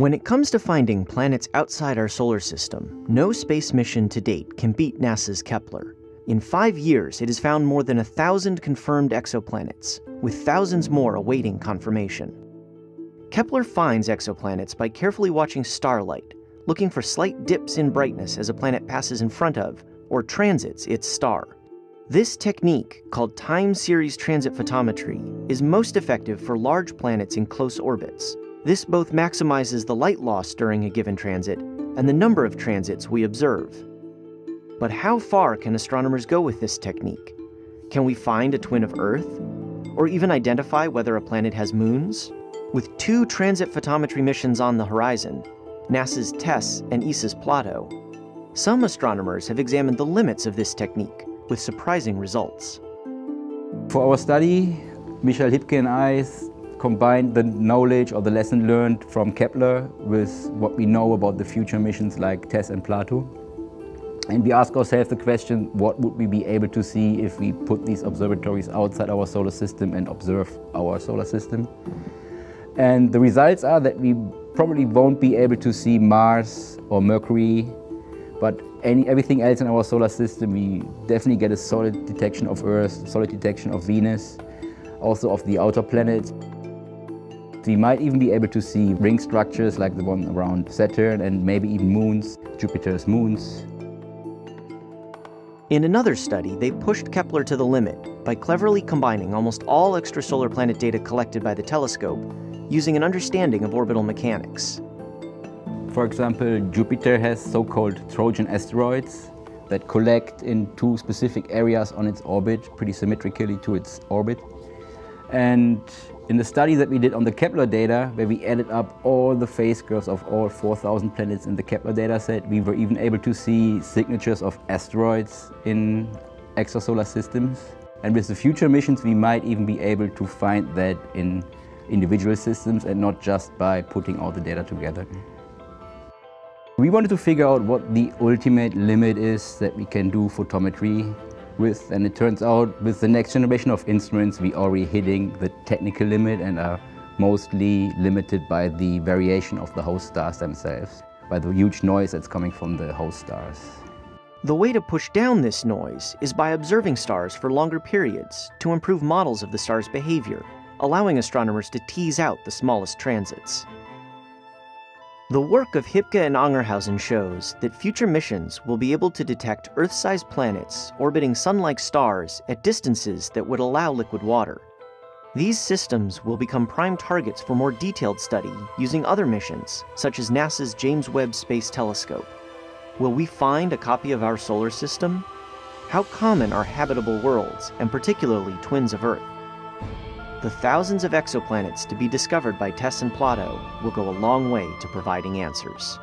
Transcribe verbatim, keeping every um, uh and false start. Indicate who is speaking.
Speaker 1: When it comes to finding planets outside our solar system, no space mission to date can beat NASA's Kepler. In five years, it has found more than a thousand confirmed exoplanets, with thousands more awaiting confirmation. Kepler finds exoplanets by carefully watching starlight, looking for slight dips in brightness as a planet passes in front of or transits its star. This technique, called time series transit photometry, is most effective for large planets in close orbits. This both maximizes the light loss during a given transit and the number of transits we observe. But how far can astronomers go with this technique? Can we find a twin of Earth? Or even identify whether a planet has moons? With two transit photometry missions on the horizon, NASA's TESS and ESA's Plato, some astronomers have examined the limits of this technique with surprising results.
Speaker 2: For our study, Michael Hipke and I combined the knowledge or the lesson learned from Kepler with what we know about the future missions like TESS and Plato. And we ask ourselves the question, what would we be able to see if we put these observatories outside our solar system and observe our solar system? And the results are that we probably won't be able to see Mars or Mercury, but any, everything else in our solar system, we definitely get a solid detection of Earth, solid detection of Venus, also of the outer planets. We might even be able to see ring structures like the one around Saturn and maybe even moons, Jupiter's moons.
Speaker 1: In another study, they pushed Kepler to the limit by cleverly combining almost all extrasolar planet data collected by the telescope using an understanding of orbital mechanics.
Speaker 2: For example, Jupiter has so-called Trojan asteroids that collect in two specific areas on its orbit, pretty symmetrically to its orbit. And in the study that we did on the Kepler data, where we added up all the phase curves of all four thousand planets in the Kepler dataset, we were even able to see signatures of asteroids in extrasolar systems. And with the future missions, we might even be able to find that in individual systems and not just by putting all the data together. We wanted to figure out what the ultimate limit is that we can do photometry with, and it turns out with the next generation of instruments we are already hitting the technical limit and are mostly limited by the variation of the host stars themselves, by the huge noise that's coming from the host stars.
Speaker 1: The way to push down this noise is by observing stars for longer periods to improve models of the star's behavior, allowing astronomers to tease out the smallest transits. The work of Hipke and Angerhausen shows that future missions will be able to detect Earth-sized planets orbiting sun-like stars at distances that would allow liquid water. These systems will become prime targets for more detailed study using other missions, such as NASA's James Webb Space Telescope. Will we find a copy of our solar system? How common are habitable worlds, and particularly twins of Earth? The thousands of exoplanets to be discovered by TESS and Plato will go a long way to providing answers.